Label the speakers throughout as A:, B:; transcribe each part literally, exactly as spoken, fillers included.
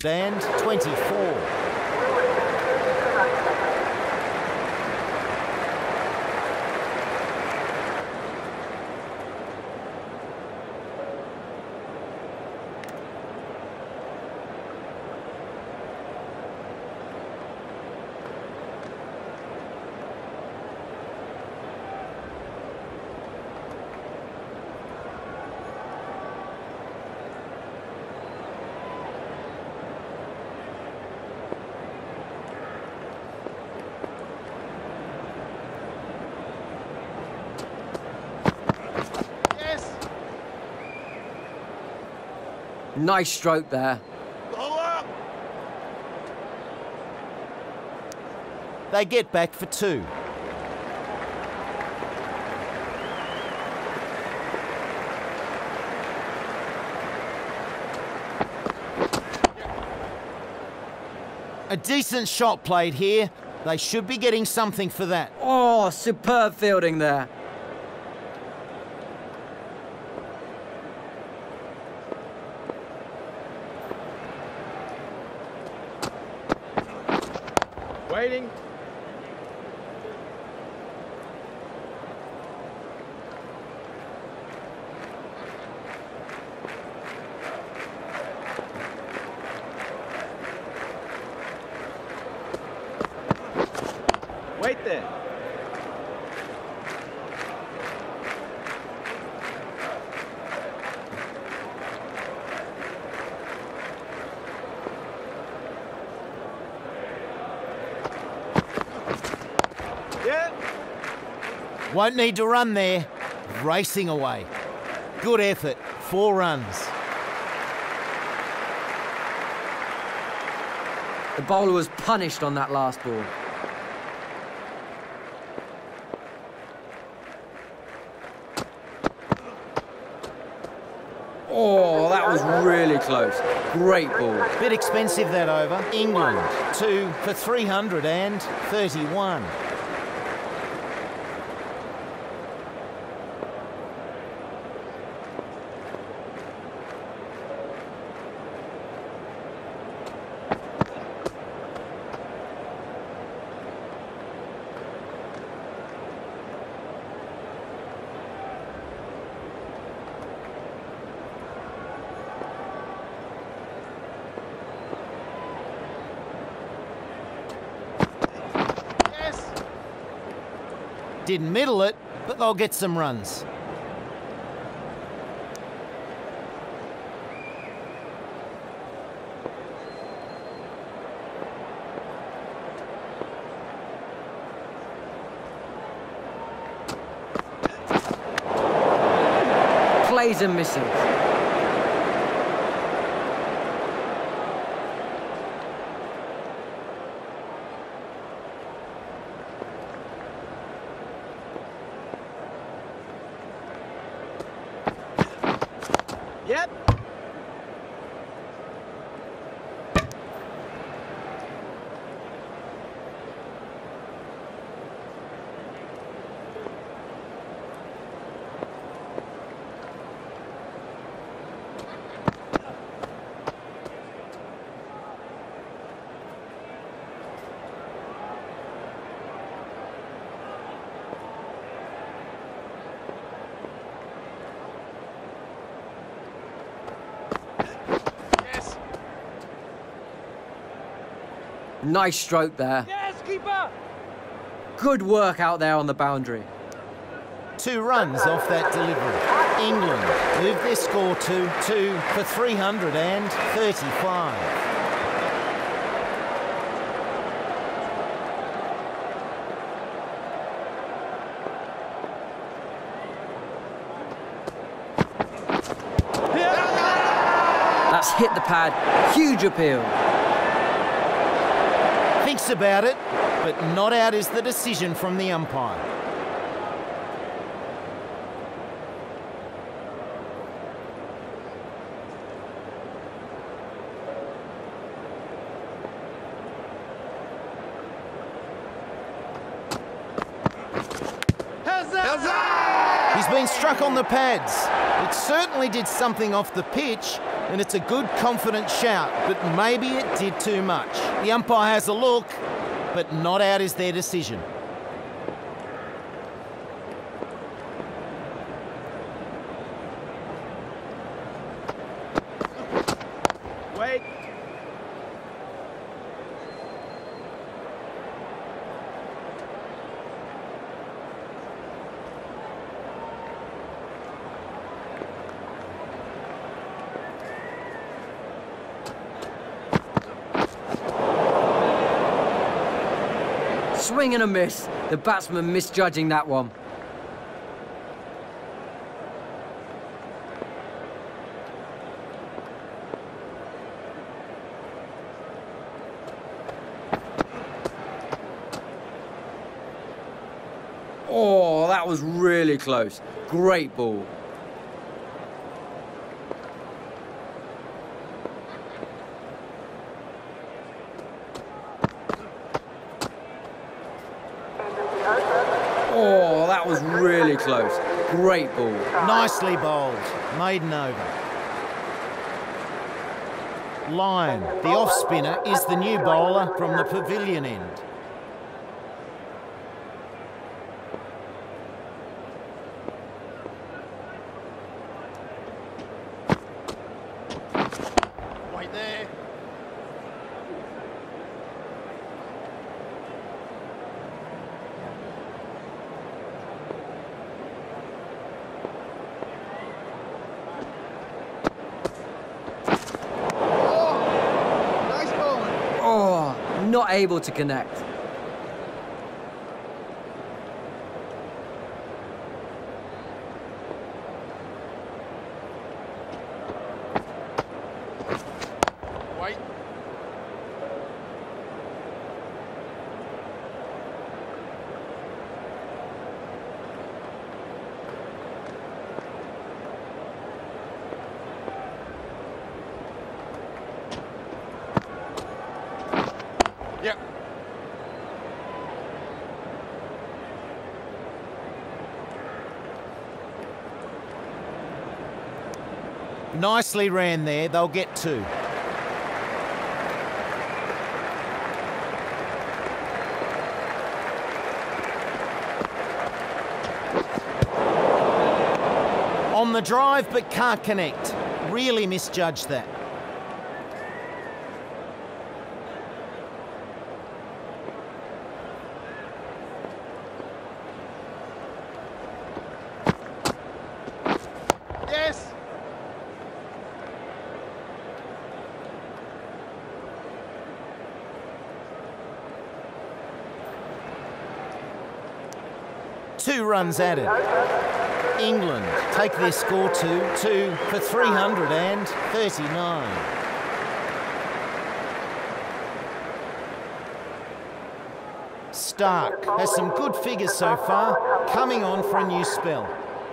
A: and twenty-four.
B: Nice stroke there.
A: They get back for two. A decent shot played here. They should be getting something for that.
B: Oh, superb fielding there.
C: Waiting. Wait there.
A: Won't need to run there. Racing away. Good effort. Four runs.
B: The bowler was punished on that last ball. Oh, that was really close. Great ball.
A: Bit expensive that over. England, two for three hundred thirty-one. Didn't middle it, but they'll get some runs.
B: Plays and misses.
C: Yep.
B: Nice stroke there.
C: Yes, keeper.
B: Good work out there on the boundary.
A: Two runs off that delivery. England move their score to two for three hundred thirty-five.
B: That's hit the pad. Huge appeal.
A: Thinks about it, but not out is the decision from the umpire. He's been struck on the pads. It certainly did something off the pitch, And it's a good, confident shout, but maybe it did too much. The umpire has a look, but not out is their decision.
C: Wait.
B: Swing and a miss. The batsman misjudging that one. Oh, that was really close. Great ball. Oh, that was really close. Great ball.
A: Nicely bowled. Maiden over. Lyon, the off-spinner, is the new bowler from the pavilion end.
C: Wait there.
B: Oh, not able to connect.
C: Wait. Yep.
A: Nicely ran there. They'll get two. On the drive, but can't connect. Really misjudged that.
C: Yes.
A: Two runs added. England take their score to two for three hundred thirty-nine. Stark has some good figures so far, coming on for a new spell.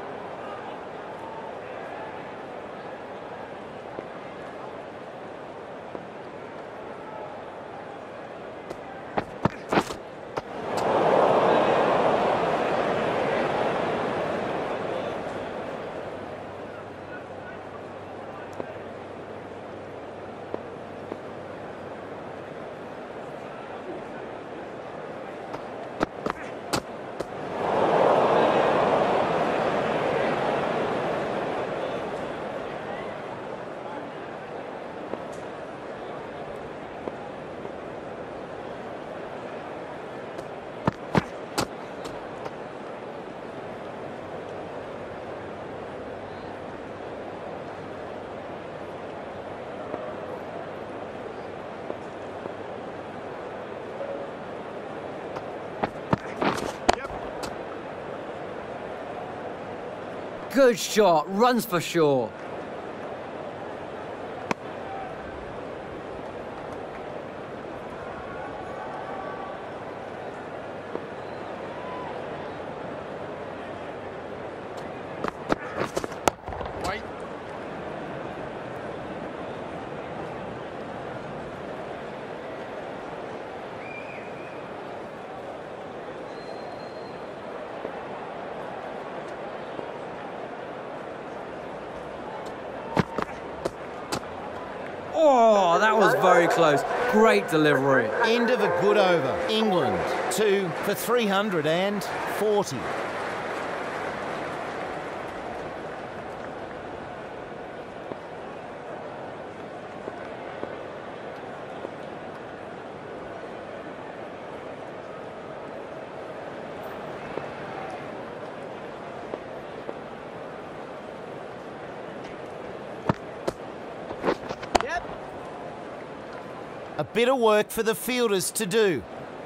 B: Good shot. Runs for sure.
C: Wait.
B: Oh, that was very close. Great delivery.
A: End of a good over. England, two for three hundred forty. A bit of work for the fielders to do.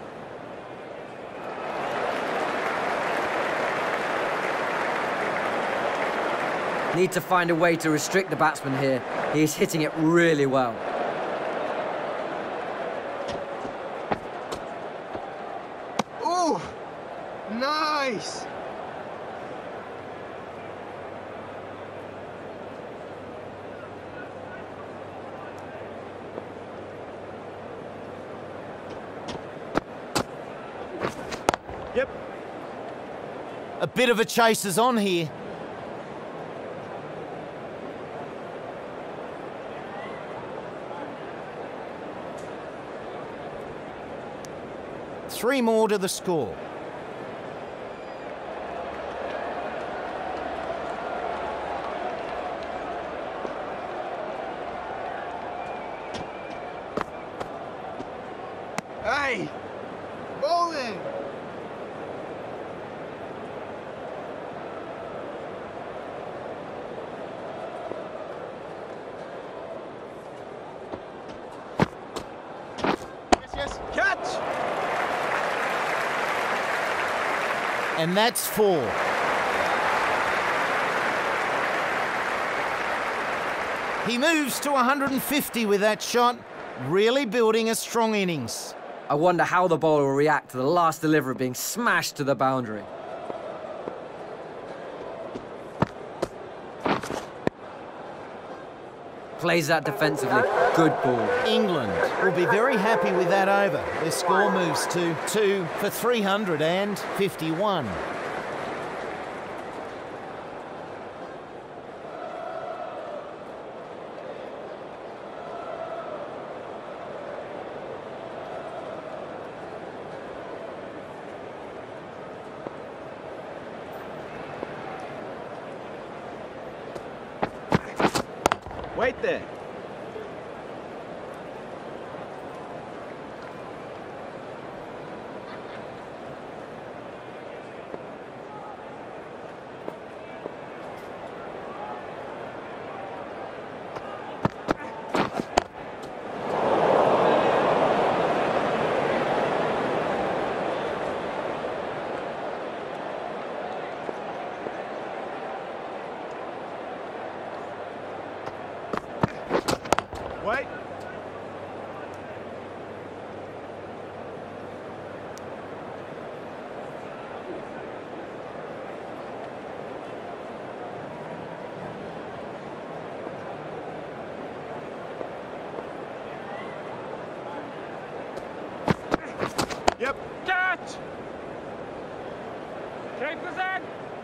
B: Need to find a way to restrict the batsman here. He's hitting it really well.
C: Oh, nice. Yep.
A: A bit of a chase is on here. Three more to the score.
C: Hey, bowling. Yes, yes, catch.
A: And that's four. He moves to one hundred fifty with that shot, really building a strong innings.
B: I wonder how the bowler will react to the last delivery being smashed to the boundary. Plays that defensively. Good ball.
A: England will be very happy with that over. Their score moves to two for three hundred fifty-one.
C: Wait there. Wait. Yep. Catch. Take the sack.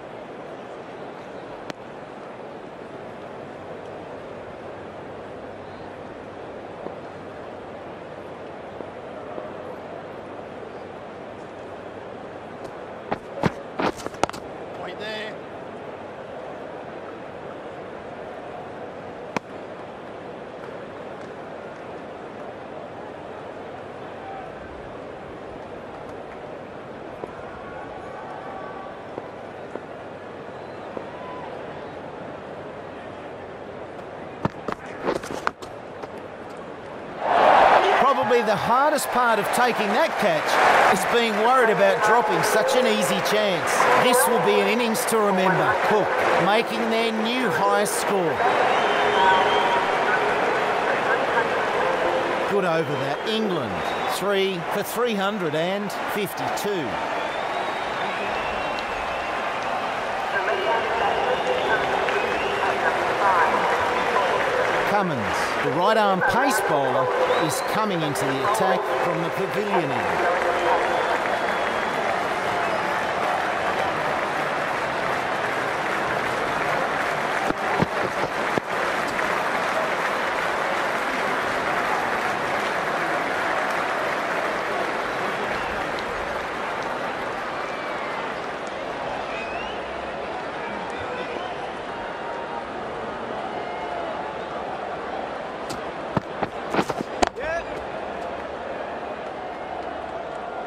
C: There.
A: Probably the hardest part of taking that catch is being worried about dropping such an easy chance. This will be an innings to remember. Cook making their new highest score. Good over that. England, three for three hundred fifty-two. Cummins, the right-arm pace bowler, is coming into the attack from the pavilion end.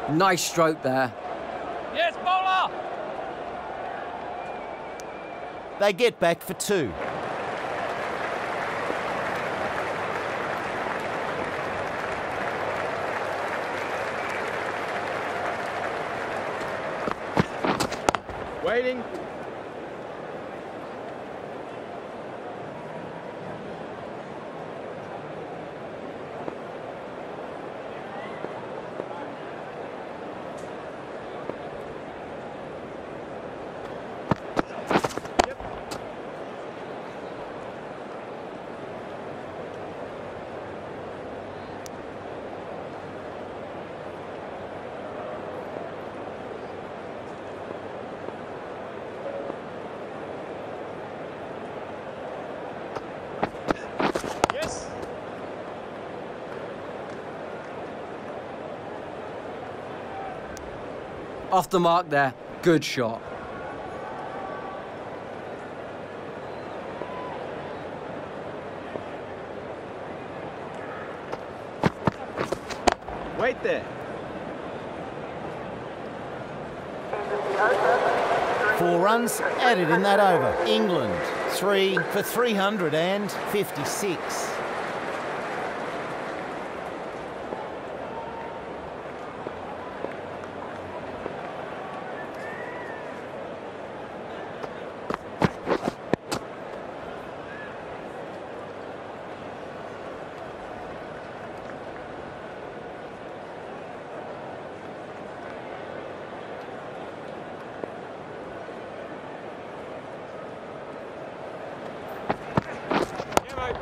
B: Nice stroke there.
C: Yes, bowler!
A: They get back for two.
C: Waiting. Yes.
B: Off the mark there. Good shot.
C: Wait there.
A: Four runs added in that over. England, three for three hundred fifty-six.
C: Yeah, mate.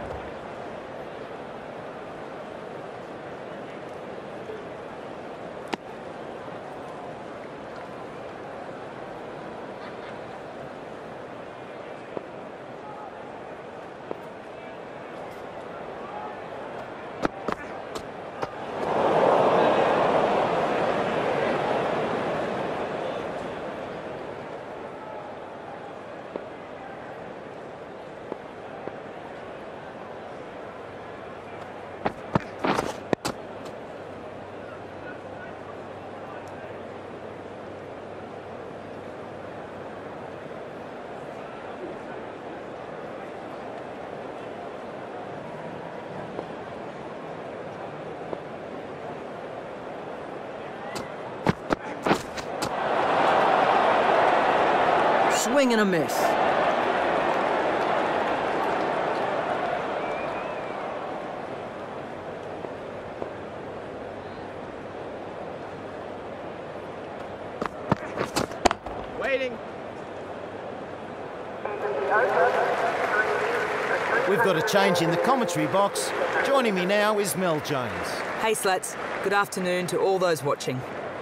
B: Swing and a miss.
C: Waiting.
A: We've got a change in the commentary box. Joining me now is Mel Jones.
D: Hey Slats, good afternoon to all those watching.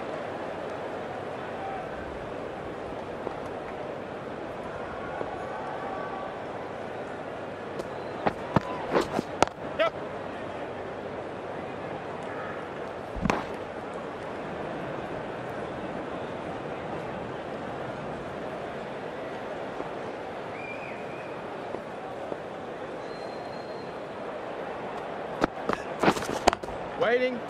C: Yep. Waiting.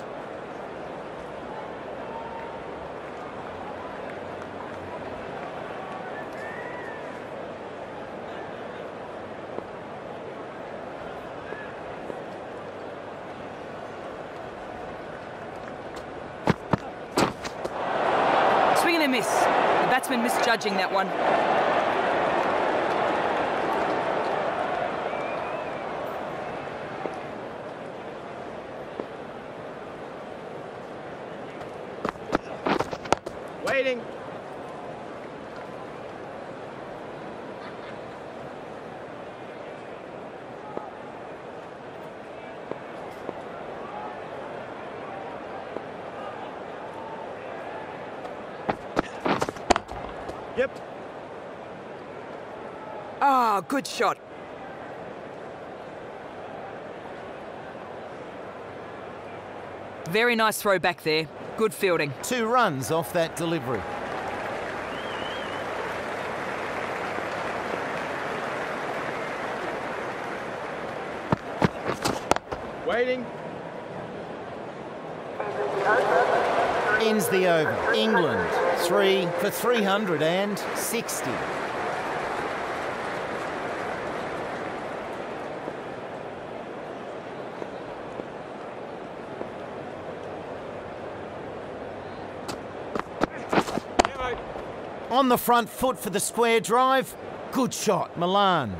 D: Swing and a miss. The batsman misjudging that one.
C: Waiting. Yep.
D: Ah, good shot. Very nice throw back there. Good fielding.
A: Two runs off that delivery.
C: Waiting.
A: Ends the over. England, three for three hundred sixty. On the front foot for the square drive. Good shot, Milan.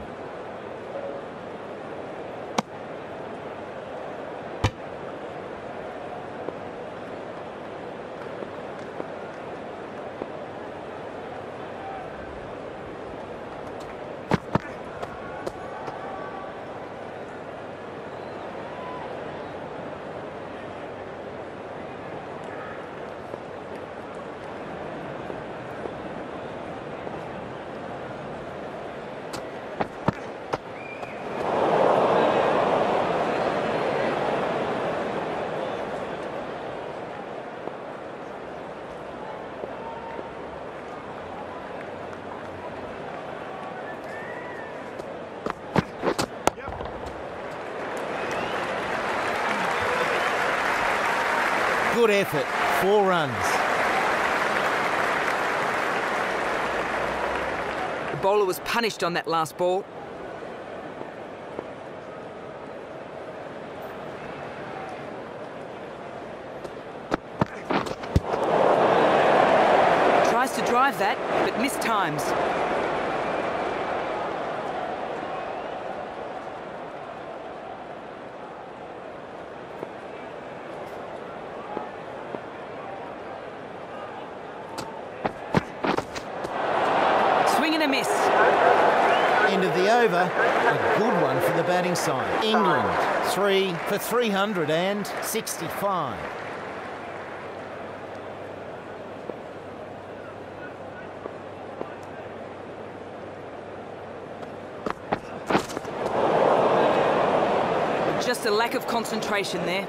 A: Good effort, four runs.
D: The bowler was punished on that last ball. Tries to drive that, but mistimes. And a miss.
A: End of the over. A good one for the batting side. England, three for three hundred sixty-five.
D: Just a lack of concentration there.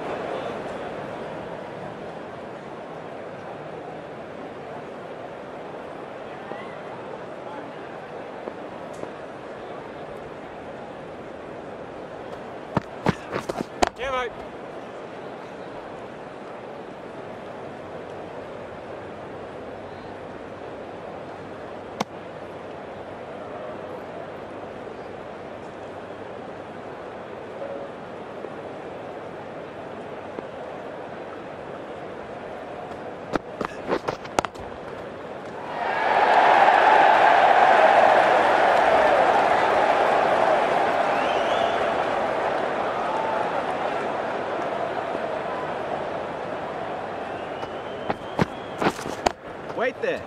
C: Wait there.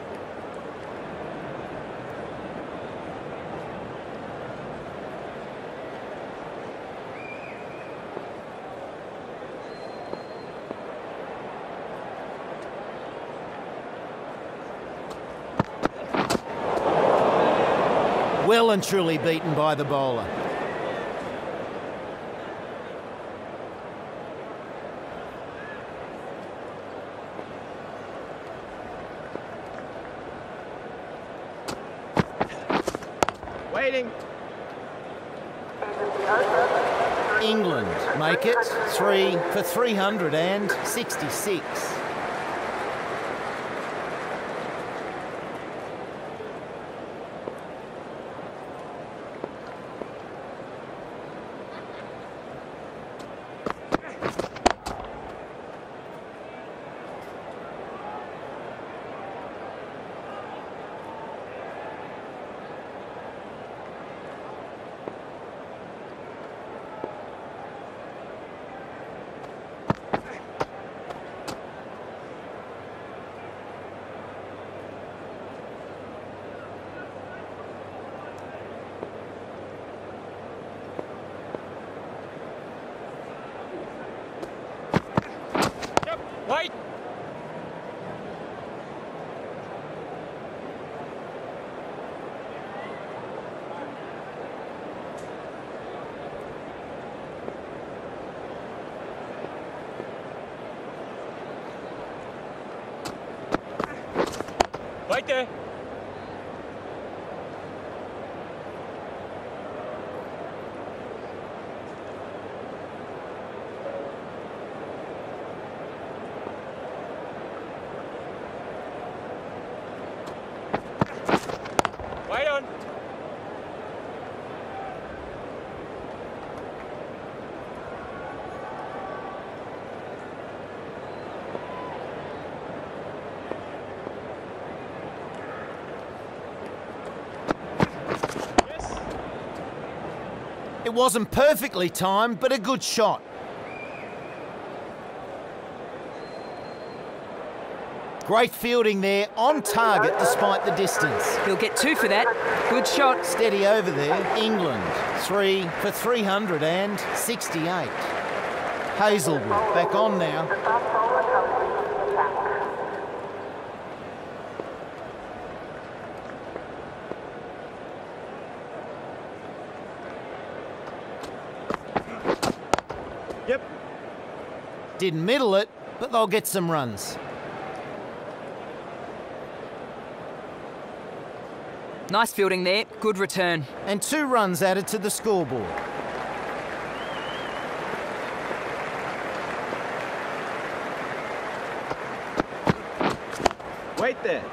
A: Well and truly beaten by the bowler.
C: Waiting.
A: England make it three for three hundred sixty-six.
C: Wait! Wait there!
A: It wasn't perfectly timed, but a good shot. Great fielding there, on target despite the distance.
D: He'll get two for that. Good shot.
A: Steady over there. England, three for three hundred sixty-eight. Hazelwood back on now.
C: Yep.
A: Didn't middle it, but they'll get some runs.
D: Nice fielding there. Good return.
A: And two runs added to the scoreboard.
C: Wait there.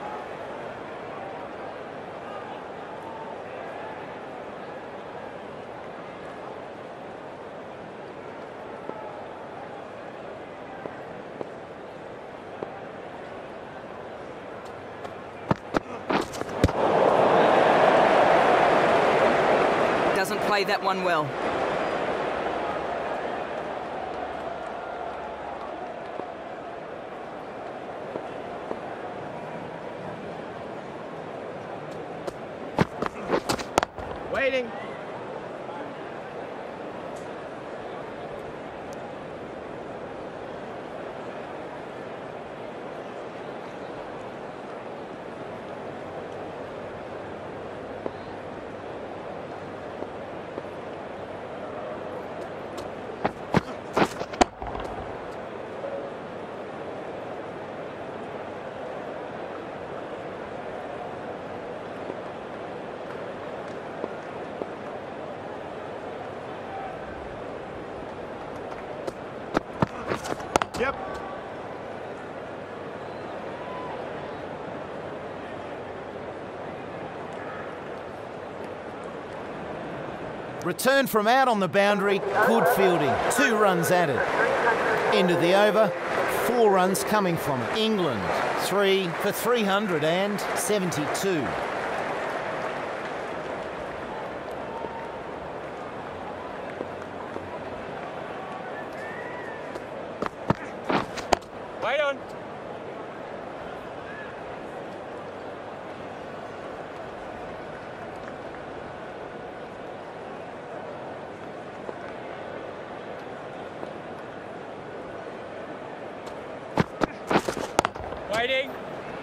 D: Doesn't play that one well.
C: Waiting. Yep.
A: Return from out on the boundary, good fielding. Two runs added. End of the over, four runs coming from it. England, three for three hundred seventy-two.
C: Wait on. Waiting.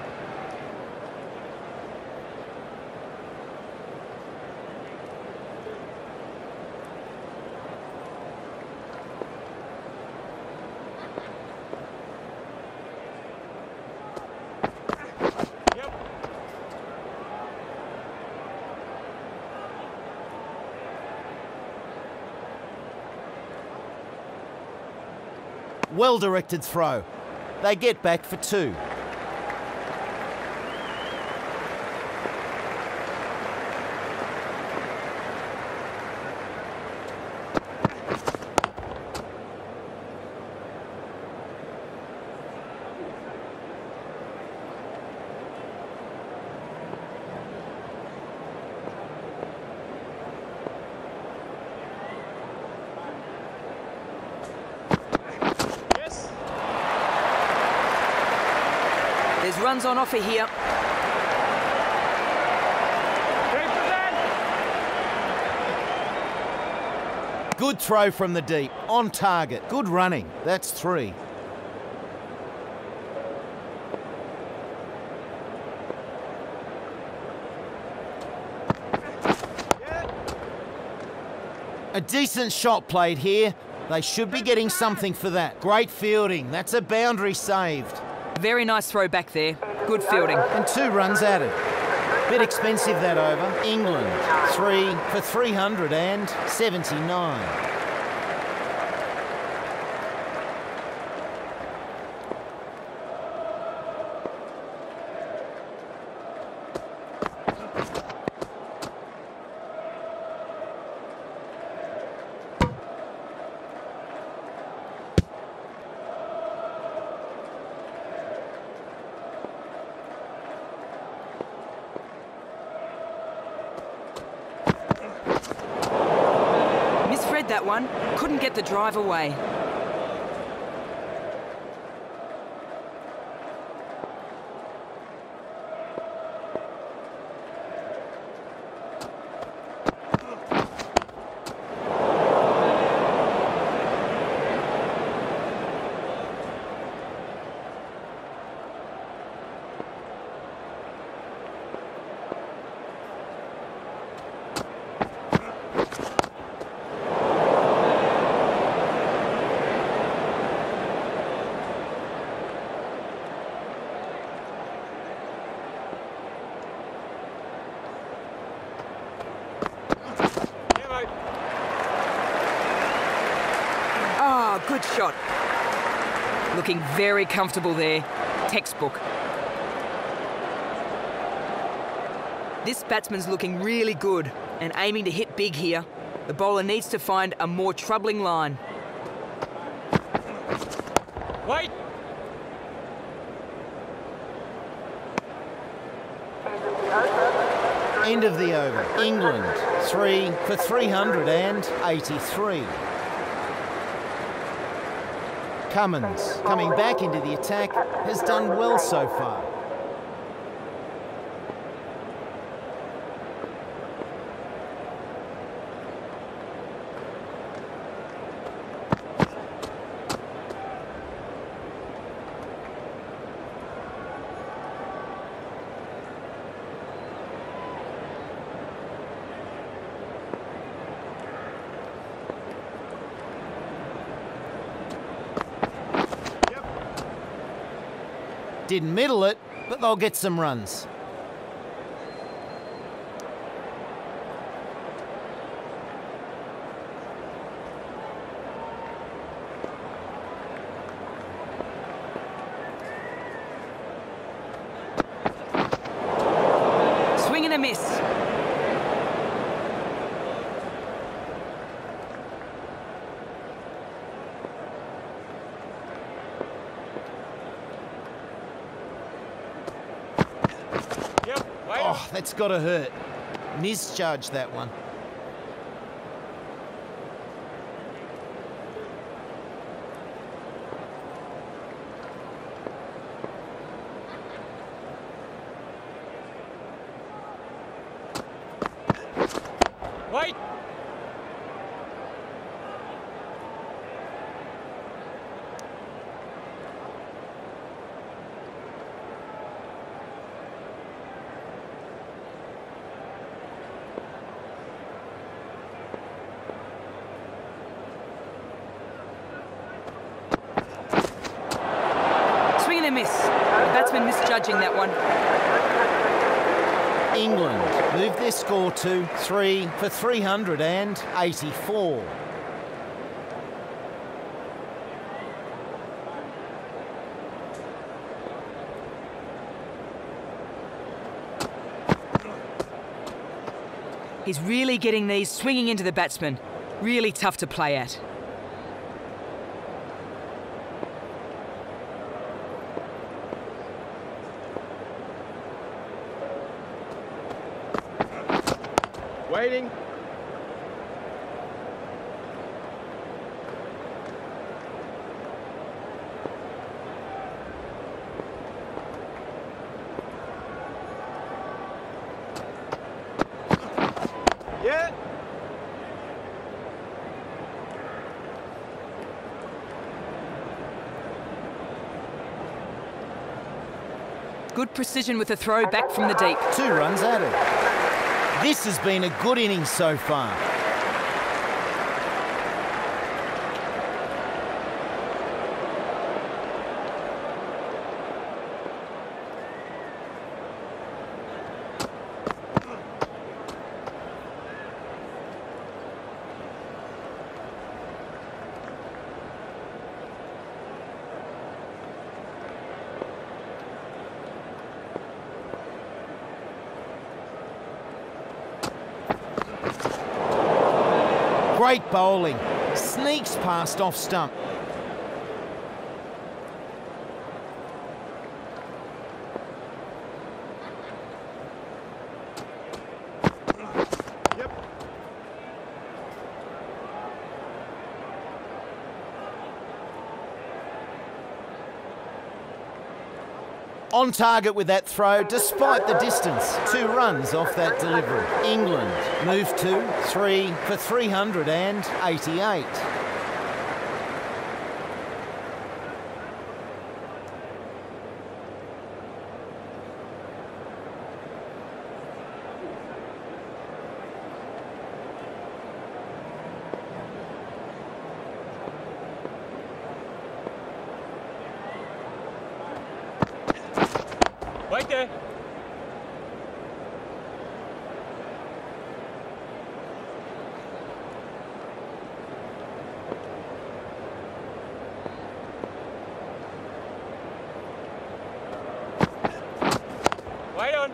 C: Yep.
A: Well-directed throw. They get back for two.
C: Yes.
D: There's runs on offer here.
C: Three percent.
A: Good throw from the deep, on target. Good running, that's three. A decent shot played here. They should be getting something for that. Great fielding, that's a boundary saved.
D: Very nice throw back there. Good fielding.
A: And two runs added. Bit expensive that over. England, three for three hundred seventy-nine.
D: Fired that one. Couldn't get the drive away. Ah, good shot. Looking very comfortable there. Textbook. This batsman's looking really good and aiming to hit big here. The bowler needs to find a more troubling line.
C: Wait!
A: End of the over. England, three for three hundred eighty-three. Cummins, coming back into the attack, has done well so far. Didn't middle it, but they'll get some runs.
D: Swing and a miss.
A: Oh, that's got to hurt. Misjudged that one.
C: Wait!
D: Swing and a miss. The batsman misjudging that one.
A: England move their score to three for three hundred eighty-four.
D: He's really getting these swinging into the batsman. Really tough to play at.
C: Waiting. Yeah.
D: Good precision with a throw back from the deep.
A: Two runs added. This has been a good innings so far. Great bowling. Sneaks past off stump.
C: Yep.
A: On target with that throw, despite the distance. Two runs off that delivery. England move to three for three hundred eighty-eight.
C: Wait there. Wait on.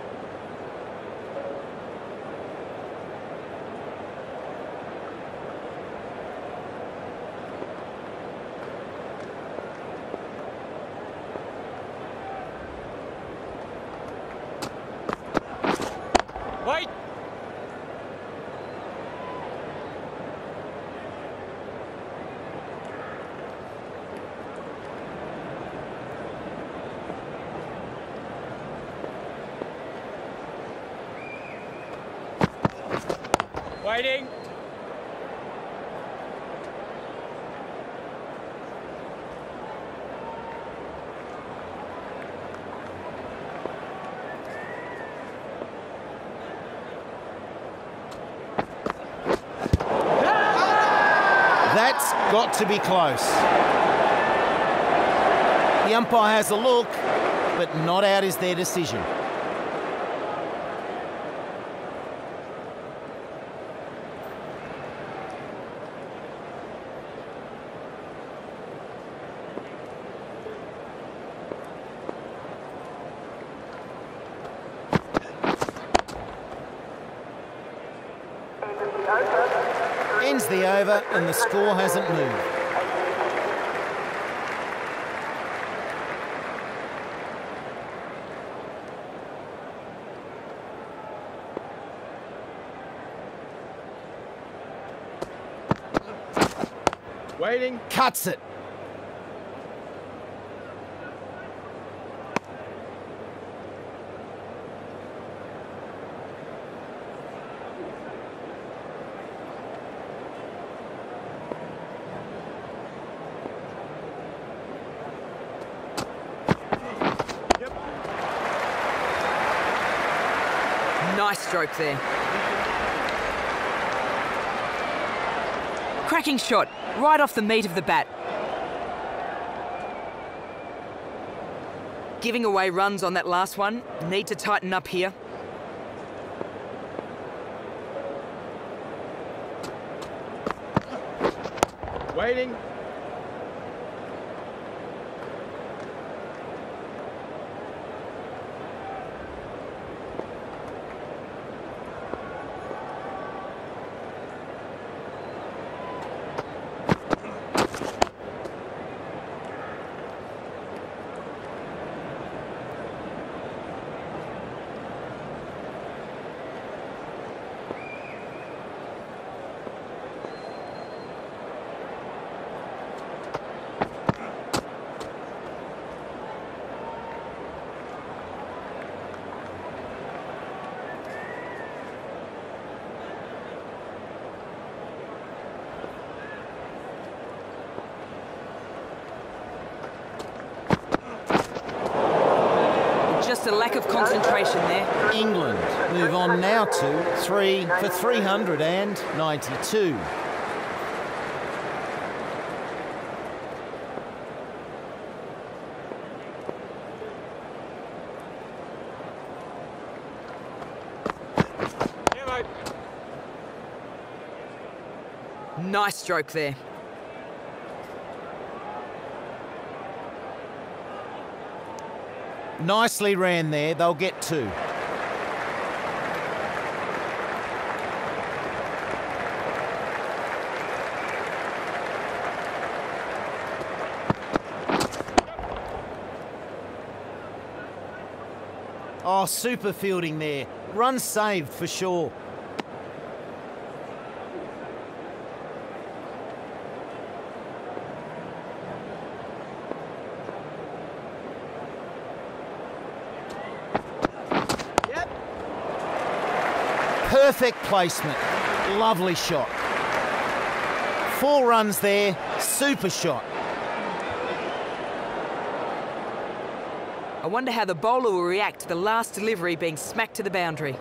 C: Wait! Waiting!
A: That's got to be close. The umpire has a look, but not out is their decision. Ends the over and the score hasn't moved.
C: Waiting.
A: Cuts it.
D: Nice stroke there. Cracking shot, right off the meat of the bat. Giving away runs on that last one. Need to tighten up here.
C: Waiting.
D: Just a lack of concentration there.
A: England move on now to three for three hundred ninety-two.
C: Yeah, mate.
D: Nice stroke there.
A: Nicely ran there, they'll get two. Oh, super fielding there. Run saved for sure. Perfect placement. Lovely shot. Four runs there. Super shot.
D: I wonder how the bowler will react to the last delivery being smacked to the boundary.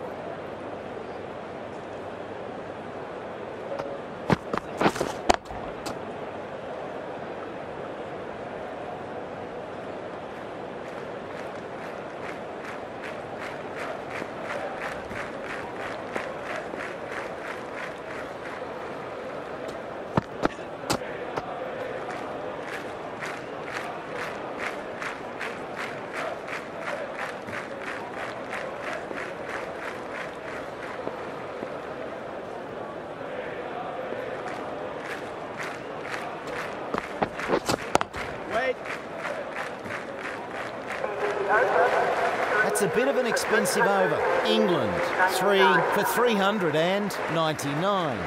C: Wait.
A: That's a bit of an expensive over. England, three for three hundred ninety-nine.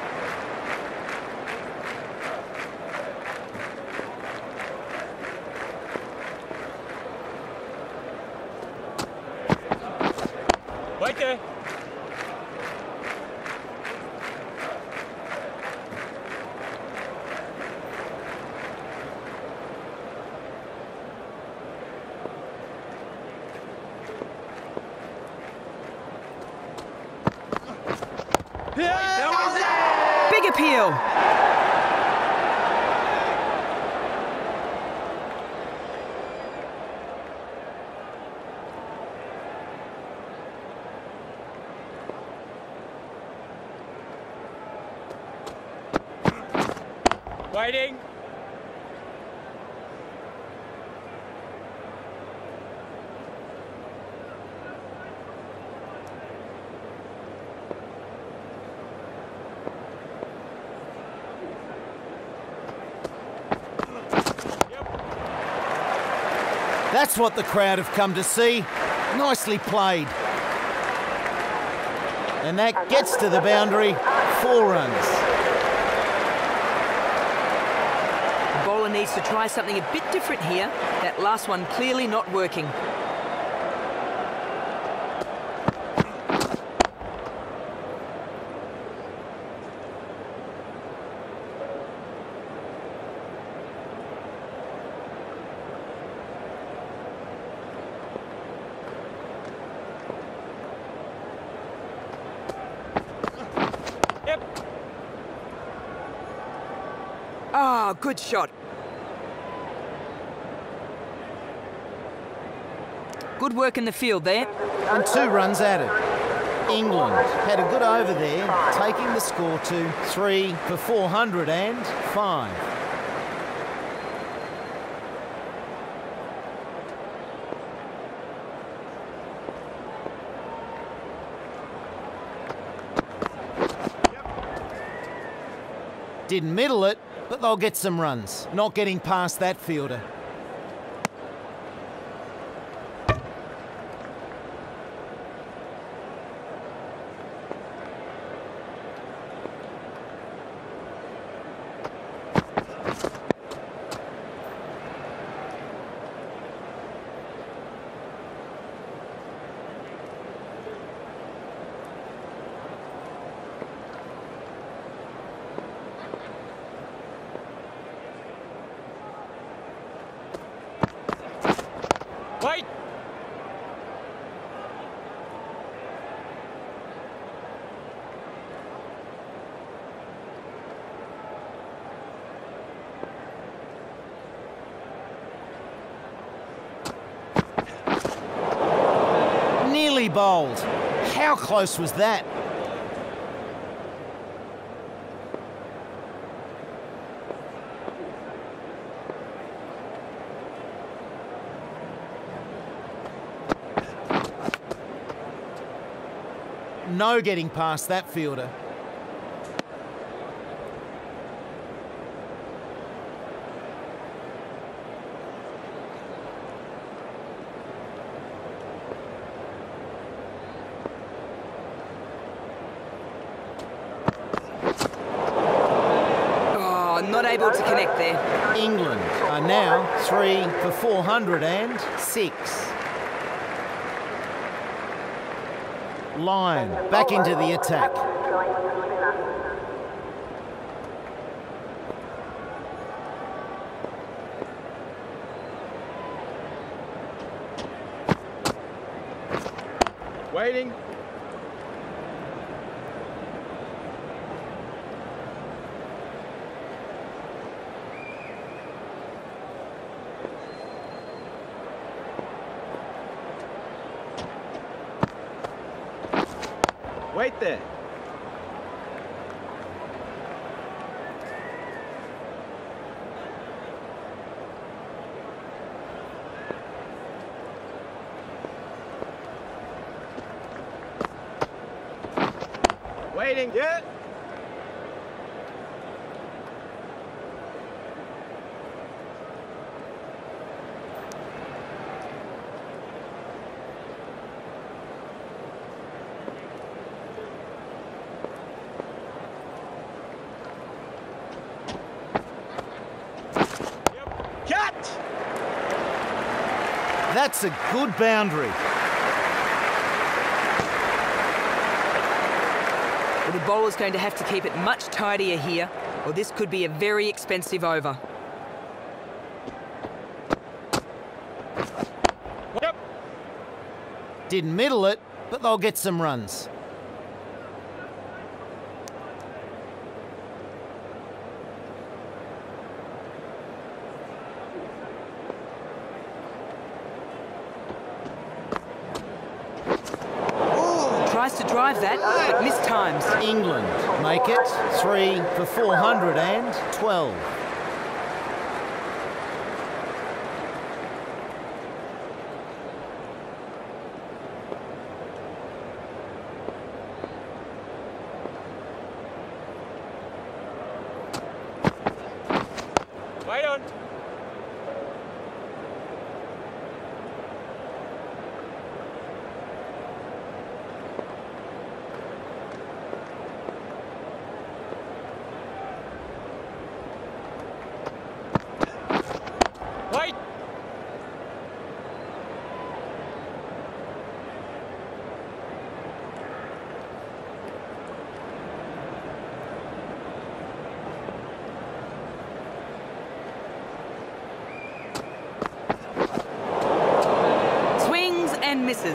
C: Wait there.
D: Big appeal!
C: Waiting.
A: That's what the crowd have come to see. Nicely played. And that gets to the boundary. Four runs.
D: The bowler needs to try something a bit different here. That last one clearly not working. Ah, oh, good shot. Good work in the field there.
A: And two runs added. England had a good over there, taking the score to three for four hundred five. Didn't middle it, but they'll get some runs. Not getting past that fielder.
C: Wait.
A: Nearly bowled. How close was that? No getting past that fielder.
D: Oh, not able to connect there.
A: England are now three for four hundred six. Lyon back into the attack.
C: Waiting. Wait there. Waiting. Yeah. Cut!
A: That's a good boundary.
D: Well, the bowler's going to have to keep it much tidier here, or this could be a very expensive over.
C: Yep.
A: Didn't middle it, but they'll get some runs.
D: Tries to drive that, but mistimes.
A: England make it three for four hundred twelve.
C: Wait on. Wait.
D: Swings and misses.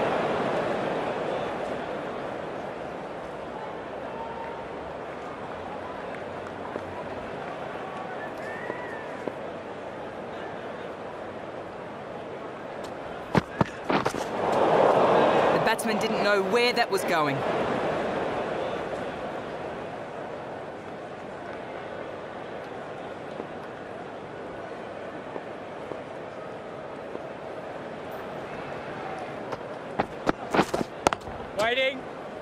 D: The batsman didn't know where that was going.
C: Waiting.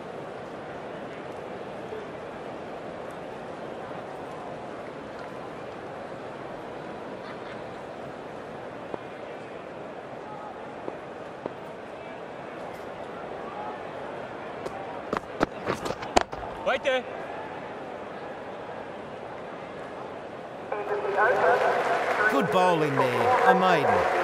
C: Wait there.
A: Good bowling there, a maiden.